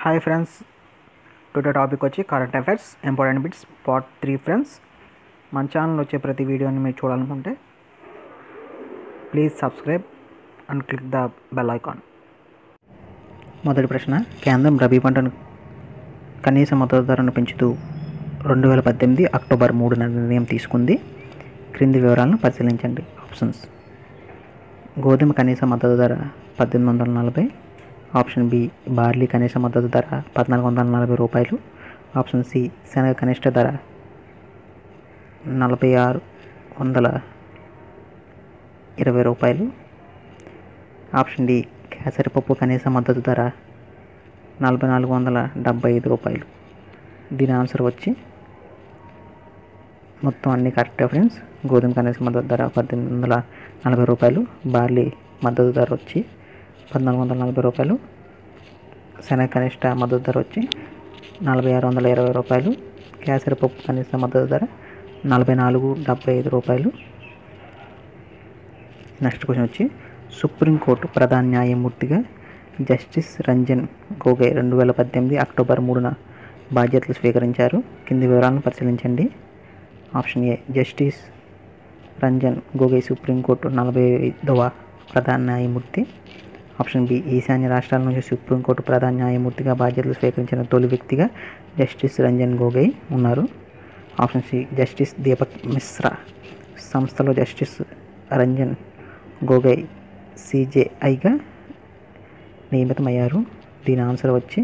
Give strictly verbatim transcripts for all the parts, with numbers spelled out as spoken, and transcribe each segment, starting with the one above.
Hi friends, today topic వచ్చి current affairs important bits part three. Friends, మన channel వచ్చే ప్రతి వీడియోని మీరు చూడాలనుకుంటే please subscribe and click the bell icon. మొదటి ప్రశ్న, కేంద్రం రబీ పంటను కనీస మద్దతు ధరను పెంచుతూ రెండు వేల పద్దెనిమిది అక్టోబర్ మూడున నిర్ణయం తీసుకుంది. క్రింది వివరాలను పరిశీలించండి. ఆప్షన్స్: గోధుమ కనీస మద్దతు ధర పద్దెనిమిది వందల నలభై. ఆప్షన్ బి, బార్లీ కనీస మద్దతు ధర పద్నాలుగు వందల నలభై రూపాయలు. ఆప్షన్ సి, శనగ కనిష్ట ధర నలభై ఆరు వందల ఇరవై రూపాయలు. ఆప్షన్ డి, కేసరిపప్పు కనీస మద్దతు ధర నలభై నాలుగు వందల డెబ్బై ఐదు రూపాయలు. దీని ఆన్సర్ వచ్చి మొత్తం అన్ని కరెక్టే ఫ్రెండ్స్. గోధుమ కనీస మద్దతు ధర పద్దెనిమిది వందల నలభై రూపాయలు, బార్లీ మద్దతు ధర వచ్చి పద్నాలుగు వందల నలభై రూపాయలు, శనగ కనిష్ట మద్దతు ధర వచ్చి నలభై ఆరు వందల ఇరవై రూపాయలు, కేసరిపప్పు కనీస మద్దతు ధర నలభై నాలుగు డెబ్బై ఐదు రూపాయలు. నెక్స్ట్ క్వశ్చన్ వచ్చి, సుప్రీంకోర్టు ప్రధాన న్యాయమూర్తిగా జస్టిస్ రంజన్ గొగోయ్ రెండు వేల పద్దెనిమిది అక్టోబర్ మూడున బాధ్యతలు స్వీకరించారు. కింది వివరాలను పరిశీలించండి. Option A, justice Ranjan Gogoi Supreme Court నలభై ఐదవ ప్రధాన న్యాయమూర్తి. ఆప్షన్ బి, ఈశాన్య రాష్ట్రాల నుంచి సుప్రీంకోర్టు ప్రధాన న్యాయమూర్తిగా బాధ్యతలు స్వీకరించిన తొలి వ్యక్తిగా జస్టిస్ రంజన్ గొగోయ్ ఉన్నారు. Option C, justice Deepak Mishra సంస్థలో జస్టిస్ రంజన్ గొగోయ్ సిజేఐగా నియమితమయ్యారు. దీని ఆన్సర్ వచ్చి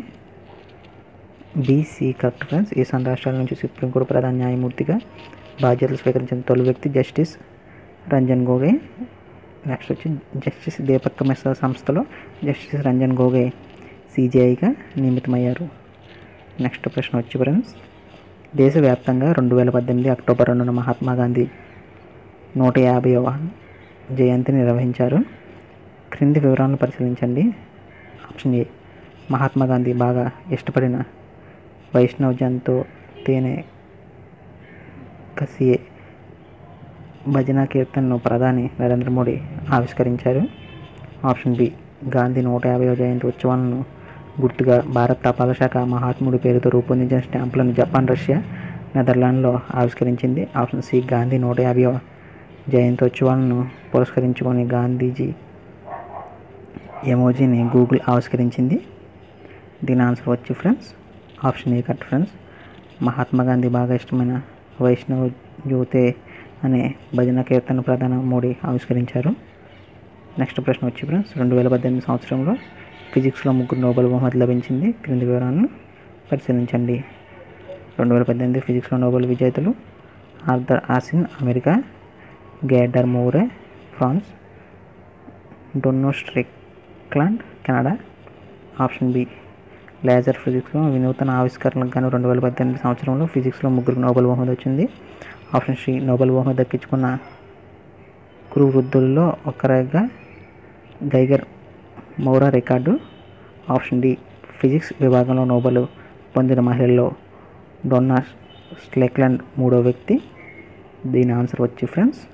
బీసీ కరెక్ట్ ఫ్రెండ్స్. ఈశాన్య రాష్ట్రాల నుంచి సుప్రీంకోర్టు ప్రధాన న్యాయమూర్తిగా బాధ్యతలు స్వీకరించిన తొలి వ్యక్తి జస్టిస్ రంజన్ గొగోయ్. నెక్స్ట్ వచ్చి జస్టిస్ దీపక్ మిశ్రా సంస్థలో జస్టిస్ రంజన్ గొగోయ్ సిజేఐగా నియమితమయ్యారు. నెక్స్ట్ ప్రశ్న వచ్చి ఫ్రెండ్స్, దేశవ్యాప్తంగా రెండు వేల పద్దెనిమిది అక్టోబర్ రెండున మహాత్మా గాంధీ నూట యాభైవ జయంతిని నిర్వహించారు. క్రింది వివరాలను పరిశీలించండి. ఆప్షన్ ఏ, మహాత్మా గాంధీ బాగా ఇష్టపడిన వైష్ణవ్ జంతో తేనె కసియే భజన కీర్తనను ప్రధాని నరేంద్ర మోడీ ఆవిష్కరించారు. ఆప్షన్ బి, గాంధీ నూట యాభైవ జయంతి ఉత్సవాలను గుర్తుగా భారత తపాలా శాఖ మహాత్ముడి పేరుతో రూపొందించిన స్టాంపులను జపాన్, రష్యా, నెదర్లాండ్లో ఆవిష్కరించింది. ఆప్షన్ సి, గాంధీ నూట యాభైవ జయంతి ఉత్సవాలను పురస్కరించుకొని గాంధీజీ ఎమోజీని గూగుల్ ఆవిష్కరించింది. దీని ఆన్సర్ వచ్చి friends option A correct friends. Mahatma Gandhi బాగా ఇష్టమైన వైష్ణవ్ జ్యోతే అనే భజన కీర్తన ప్రధాని మోడీ ఆవిష్కరించారు. నెక్స్ట్ ప్రశ్న వచ్చి ఫ్రెండ్స్, రెండు వేల పద్దెనిమిది సంవత్సరంలో ఫిజిక్స్లో ముగ్గురు నోబెల్ బహుమతి లభించింది. క్రింది వివరాలను పరిశీలించండి. రెండు వేల పద్దెనిమిది ఫిజిక్స్లో నోబెల్ విజేతలు ఆర్థర్ ఆసిన్ అమెరికా, గేడర్ Mourou France, Donna Strickland Canada. Option B, laser ఫిజిక్స్లో వినూతన ఆవిష్కరణలకు గాను రెండు వేల పద్దెనిమిది సంవత్సరంలో ఫిజిక్స్లో ముగ్గురు నోబెల్ బహుమతి వచ్చింది. ఆప్షన్ సి, నోబెల్ బహుమతి దక్కించుకున్న కురు వృద్ధుల్లో ఒకరిగా గైగర్ Mourou record. Option D, physics విభాగంలో నోబెల్ పొందిన మహిళల్లో డొన్నా స్ట్రిక్లాండ్ మూడో వ్యక్తి. దీని ఆన్సర్ వచ్చి friends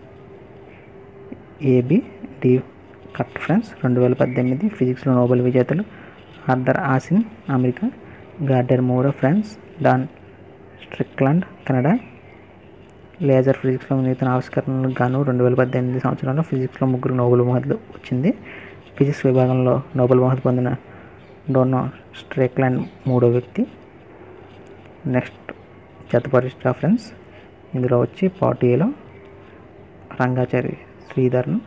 A B D correct friends. రెండు వేల పద్దెనిమిది ఫిజిక్స్లో నోబెల్ విజేతలు Arthur Ashkin America, Gerard Mourou France, Donna Strickland Canada. Laser ఫిజిక్స్లో నూతన ఆవిష్కరణలకు గాను రెండు వేల పద్దెనిమిది సంవత్సరంలో ఫిజిక్స్లో ముగ్గురు నోబెల్ బహుమతులు వచ్చింది. ఫిజిక్స్ విభాగంలో నోబెల్ బహుమతి పొందిన డొన్నా స్ట్రిక్లాండ్ మూడో వ్యక్తి. నెక్స్ట్ జతపరిష్ట ఫ్రెండ్స్, ఇందులో వచ్చి పార్ట్ ఏలో రంగాచారి శ్రీధర్ను,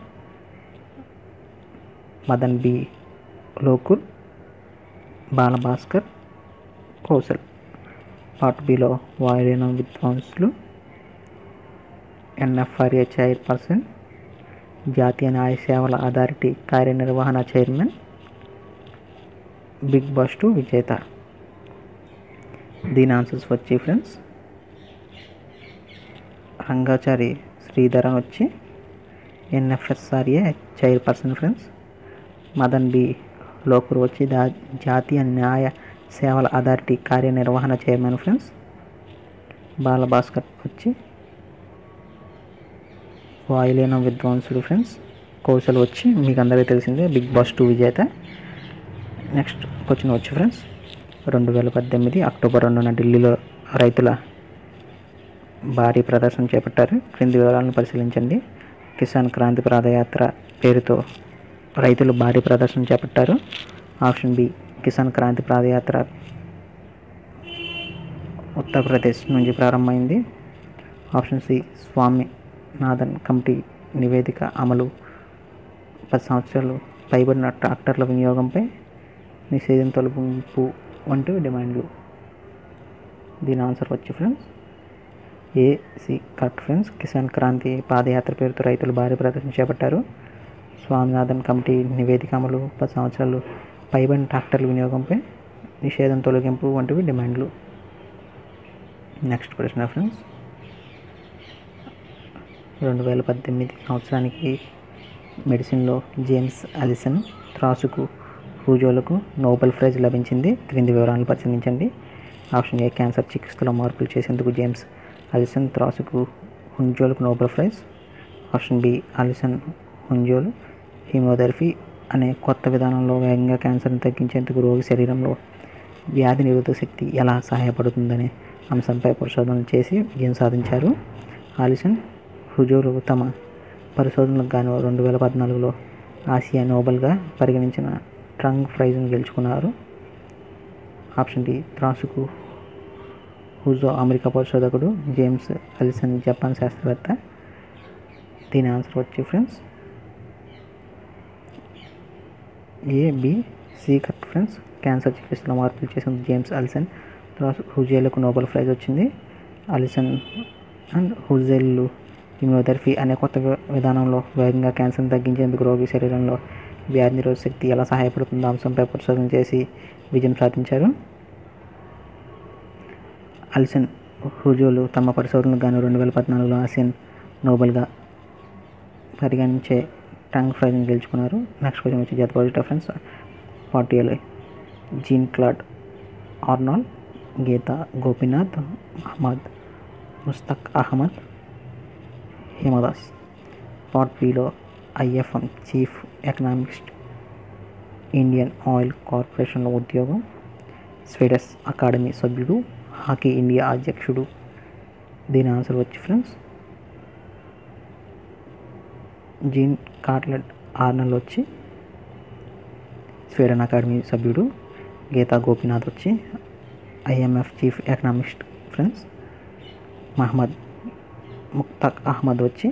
మదన్ బి లోకూర్, బాలభాస్కర్, కౌశల్. పార్ట్ బిలో వాయులీన విద్వాంసులు, ఎన్ఎఫ్ఆర్ఏ చైర్పర్సన్, జాతీయ న్యాయ సేవల అథారిటీ కార్యనిర్వహణ చైర్మన్, బిగ్ బాస్ టూ విజేత. దీని ఆన్సర్స్ వచ్చి ఫ్రెండ్స్ రంగాచారి శ్రీధరన్ వచ్చి NFSRA chairperson friends. Madan B Lokur వచ్చి దా జాతీయ న్యాయ సేవల అథారిటీ కార్యనిర్వహణ చైర్మన్ ఫ్రెండ్స్. బాలభాస్కర్ వచ్చి వాయులీన విద్వాంసుడు ఫ్రెండ్స్. కౌశల్ వచ్చి మీకు అందరికీ తెలిసిందే బిగ్ బాస్ టూ విజేత. నెక్స్ట్ క్వశ్చన్ వచ్చి ఫ్రెండ్స్, రెండు వేల పద్దెనిమిది అక్టోబర్ రెండున ఢిల్లీలో రైతుల భారీ ప్రదర్శన చేపట్టారు. క్రింది వివరాలను పరిశీలించండి. కిసాన్ క్రాంతి పాదయాత్ర పేరుతో రైతులు భారీ ప్రదర్శన చేపట్టారు. ఆప్షన్ బి కిసాన్ క్రాంతి పాదయాత్ర ఉత్తరప్రదేశ్ నుంచి ప్రారంభమైంది. ఆప్షన్ సి స్వామినాథన్ కమిటీ నివేదిక అమలు, పది సంవత్సరాలు పైబడిన ట్రాక్టర్ల వినియోగంపై నిషేధం తొలగింపు వంటి డిమాండ్లు. దీని ఆన్సర్ వచ్చి friends A C correct friends. Kisan Kranti Padyatra పేరుతో రైతులు భారీ ప్రదర్శన చేపట్టారు. స్వామినాథన్ కమిటీ నివేదిక అమలు, పది సంవత్సరాలు పైబడిన ట్రాక్టర్ల వినియోగంపై నిషేధం తొలగింపు వంటివి డిమాండ్లు. నెక్స్ట్ ప్రశ్న ఫ్రెండ్స్, రెండు వేల పద్దెనిమిది సంవత్సరానికి మెడిసిన్లో జేమ్స్ అలిసన్ త్రాసుకు హూజోలకు నోబెల్ ప్రైజ్ లభించింది. క్రింది వివరాలను పరిశీలించండి. ఆప్షన్ ఏ క్యాన్సర్ చికిత్సలో మార్పులు చేసేందుకు జేమ్స్ అలిసన్ త్రాసుకు హుంజోలకు Nobel prize. Option B Allison హుంజోలు హీమోథెరపీ అనే కొత్త విధానంలో వేగంగా క్యాన్సర్ని తగ్గించేందుకు రోగి శరీరంలో వ్యాధి నిరోధక శక్తి ఎలా సహాయపడుతుందనే అంశంపై పరిశోధనలు చేసి విజయం సాధించారు. అలిసన్ హుజోలు తమ పరిశోధనలకు గాను రెండు వేల పద్నాలుగులో ఆసియా నోబెల్గా పరిగణించిన ట్రంగ్ ప్రైజ్ను గెలుచుకున్నారు. Option D Tasuku Honjo America పరిశోధకుడు, జేమ్స్ అలిసన్ జపాన్ శాస్త్రవేత్త. దీని ఆన్సర్ వచ్చి friends A B C correct friends. Cancer చికిత్సలో మార్పులు చేసిన జేమ్స్ అలిసన్ త్రాసు హుజేలకు నోబెల్ ప్రైజ్ వచ్చింది. అలిసన్ అండ్ హుజేలు హీమోథెరపీ అనే కొత్త విధానంలో వేగంగా క్యాన్సర్ని తగ్గించేందుకు రోగి శరీరంలో వ్యాధి నిరోధక శక్తి ఎలా సహాయపడుతుందో అంశంపై పరిశోధన చేసి విజయం సాధించారు. అలిసన్ హుజోలు తమ పరిశోధనలకు గాను రెండు వేల పద్నాలుగులో ఆసియన్ నోబెల్గా పరిగణించే ట్రంగ్ ప్రైజ్ని గెలుచుకున్నారు. నెక్స్ట్ క్వశ్చన్ వచ్చి జత పాజిటివ్ ఫ్రెండ్స్. ఫార్టీ ఏళ్ళు Jean Claude Arnault, Geeta Gopinath, Mohammad Mushtaq Ahmed, Hima Das. Part బిలో ఐఎఫ్ఎం చీఫ్ ఎకనామిస్ట్, ఇండియన్ ఆయిల్ కార్పొరేషన్లో ఉద్యోగం, స్వీడస్ అకాడమీ సభ్యుడు, హాకీ ఇండియా అధ్యక్షుడు. దీని ఆన్సర్ వచ్చి ఫ్రెండ్స్ జీన్ కార్లెడ్ ఆర్నల్ వచ్చి స్వీడన్ అకాడమీ సభ్యుడు, గీతా గోపీనాథ్ వచ్చి IMF chief economist friends, Mohammad Mushtaq Ahmad వచ్చి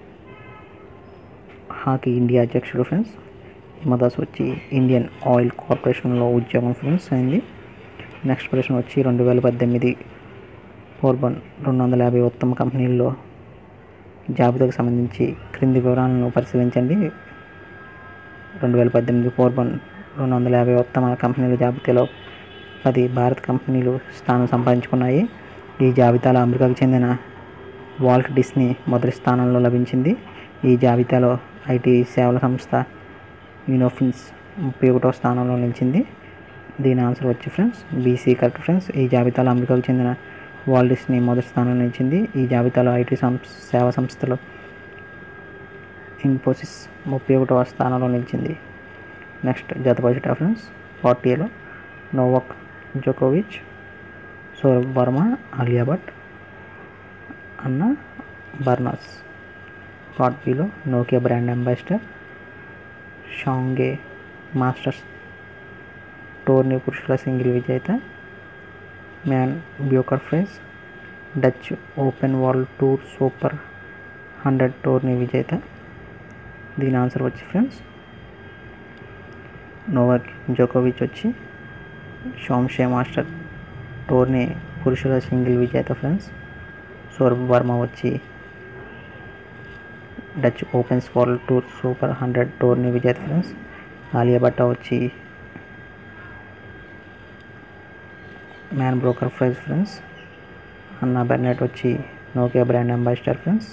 హాకీ ఇండియా అధ్యక్షుడు ఫ్రెండ్స్, హిమదాస్ వచ్చి ఇండియన్ ఆయిల్ కార్పొరేషన్లో ఉద్యోగం ఫ్రెండ్స్ అయింది. నెక్స్ట్ ప్రశ్న వచ్చి రెండు వేల పద్దెనిమిది ఫోర్బన్ రెండు వందల యాభై ఉత్తమ కంపెనీల్లో జాబితాకు సంబంధించి క్రింది వివరాలను పరిశీలించండి. రెండు వేల పద్దెనిమిది ఫోర్బన్ రెండు వందల యాభై ఉత్తమ కంపెనీల జాబితాలో పది భారత కంపెనీలు స్థానం సంపాదించుకున్నాయి. ఈ జాబితాలో అమెరికాకు చెందిన వాల్ట్ డిస్నీ మొదటి స్థానంలో లభించింది. ఈ జాబితాలో ఐటీ సేవల సంస్థ యూనోఫిన్స్ ముప్పై ఒకటో స్థానంలో నిలిచింది. దీని ఆన్సర్ వచ్చి ఫ్రెండ్స్ బీసీ కరెక్ట్ ఫ్రెండ్స్. ఈ జాబితాలో అమెరికాకు చెందిన వాల్ట్ డిస్నీ మొదటి స్థానంలో నిలిచింది. ఈ జాబితాలో ఐటీ సంస్థ సేవా సంస్థలు ఇన్ఫోసిస్ ముప్పై ఒకటవ స్థానంలో నిలిచింది. నెక్స్ట్ జత పాజిటివ్ ఫ్రెండ్స్. ఫార్టీలో నోవాక్ జోకోవిచ్, Saurabh Verma, Alia Bhatt, Anna Burns. Part బిలో Nokia brand ambassador, Shanghai Masters tourney పురుషుల సింగిల్ విజేత, Man Booker prize Dutch Open World Tour super hundred tourney విజేత. దీని ఆన్సర్ వచ్చి ఫ్రెండ్స్ నోవాక్ జోకోవిచ్ వచ్చి షాంషే మాస్టర్ టోర్నీ పురుషుల సింగిల్ విజేత ఫ్రెండ్స్. సౌరభ్ వర్మ వచ్చి Dutch Opens World Tour super hundred tourney విజేత ఫ్రెండ్స్. ఆలియా భట్ వచ్చి మ్యాన్ బ్రోకర్ ప్రైజ్ ఫ్రెండ్స్. అన్నా బెర్నెట్ వచ్చి Nokia brand ambassador friends.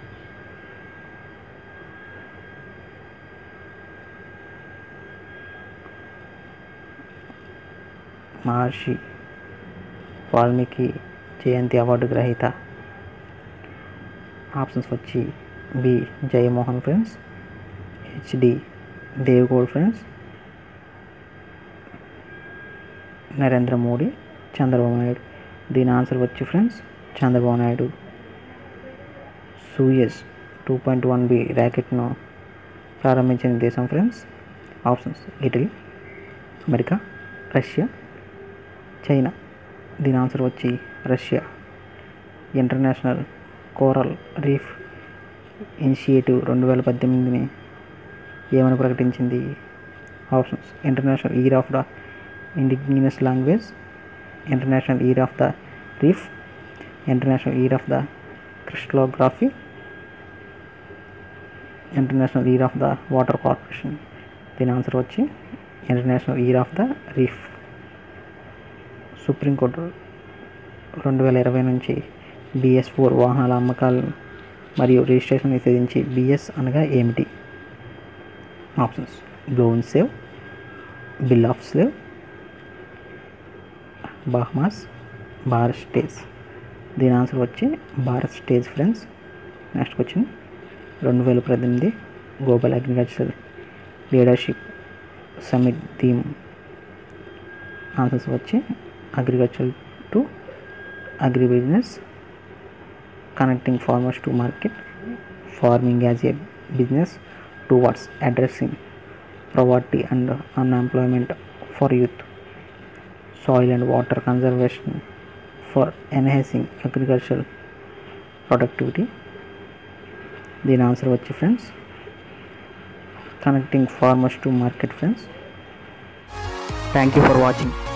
Maharshi Valmiki Jayanti award గ్రహీత. ఆప్షన్స్ వచ్చి B Jayamohan friends, HD Deve Gowda friends, Narendra Modi, Chandrababu Naidu. దీని ఆన్సర్ వచ్చి friends Chandrababu Naidu. Soyuz two point one B ర్యాకెట్ను ప్రారంభించిన దేశం friends options Italy, America, Russia, China. దీని ఆన్సర్ వచ్చి Russia. International Coral Reef Initiative రెండు వేల పద్దెనిమిదిని ఏమని ప్రకటించింది? Options international year of the indigenous language, international year of the reef, international year of the crystallography, international year of the water corporation. దీని answer వచ్చి international year of the reef. Supreme court రెండు వేల ఇరవై నుంచి బిఎస్ ఫోర్ వాహనాల అమ్మకాలు మరియు registration నిషేధించి BS అనగా ఏమిటి? Options blown save, bill of save, Bahamas, Bharat stage. దీని ఆన్సర్ వచ్చి Bharat stage friends. Next question, రెండు వేల పద్దెనిమిది global agriculture leadership summit theme. Answers వచ్చి agriculture to agri business, connecting farmers to market, farming as a business towards addressing poverty and unemployment for youth, soil and water conservation for enhancing agricultural productivity. దీని answer వచ్చి friends connecting farmers to market friends. Thank you for watching.